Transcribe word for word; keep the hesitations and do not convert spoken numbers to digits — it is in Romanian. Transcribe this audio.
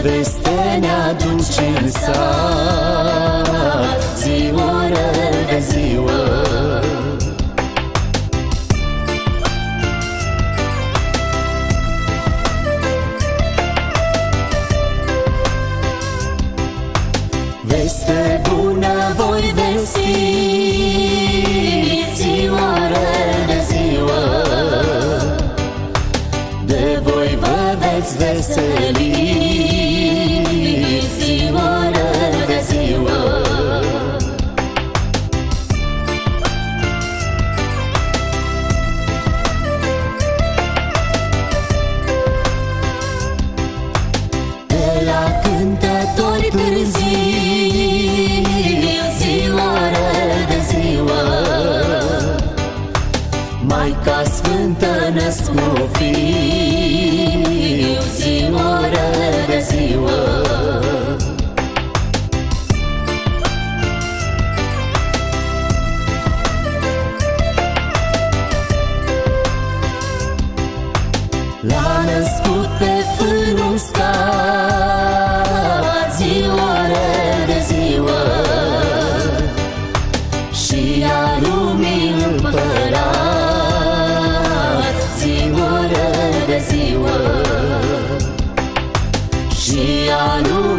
veste ne aduce în sat, ziua de ziua. Veste bună voi vesti, zioară de ziua, de voi vă veți veseli, zioară de ziua. De la cântători târzii, Maica Sfântă născu Fiu, zioară de ziua. L-a născut pe fânul uscat, zioară de ziua, și a lumii împărat, zioară de ziua, și a lumii